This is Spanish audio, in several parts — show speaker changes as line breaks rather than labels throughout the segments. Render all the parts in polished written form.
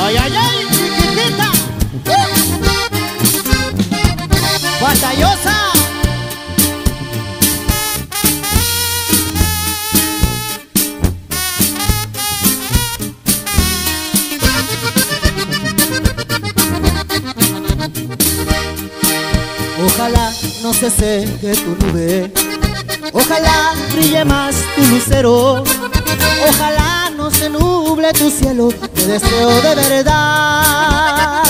Ay, ay, ay, chiquitita. Batallosa. Ojalá no se seque tu nube, ojalá brille más tu lucero, ojalá no se nuble tu cielo, te deseo de verdad.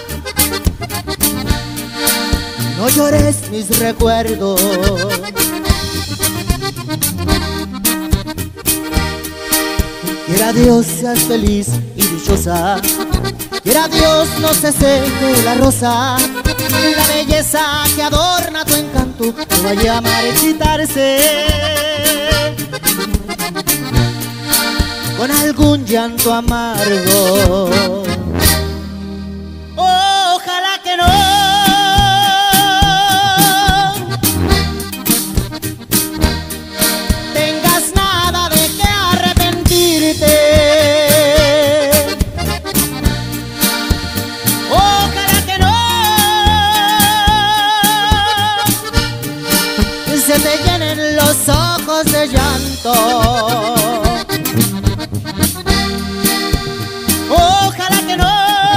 No llores mis recuerdos, quiera Dios seas feliz y dichosa, quiera Dios no se seque la rosa, la belleza que adorna tu encanto no vaya a marchitarse con algún llanto amargo. Ojalá que no tengas nada de que arrepentirte. Se te llenen los ojos de llanto. Ojalá que no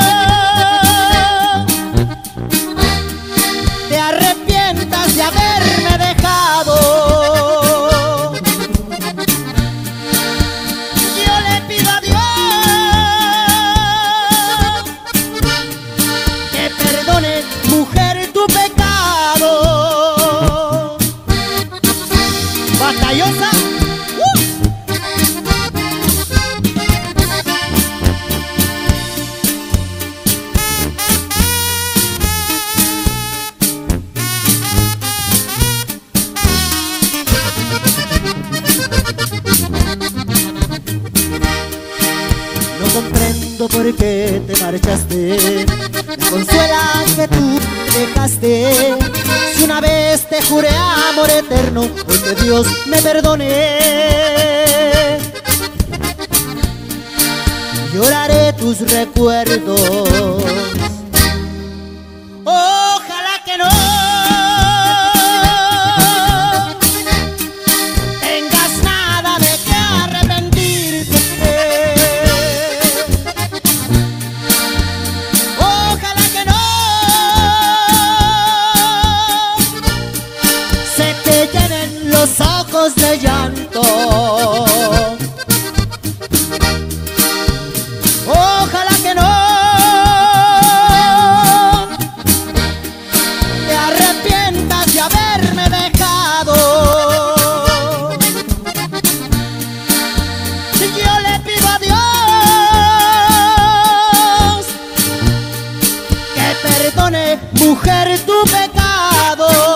te arrepientas de haberme dejado. Yo le pido a Dios que perdone, mujer, tu pecado. Batallosa. No comprendo por qué te marchaste, me consuela que tú me dejaste. Si una vez te juré amor eterno, hoy que Dios me perdone. Lloraré tus recuerdos. Ojalá que no tengas nada de que arrepentirte. Ojalá que no se te llenen los ojos de llanto. Ojalá que no te arrepientas de haberme dejado. Yo le pido a Dios que perdone, mujer, tu pecado.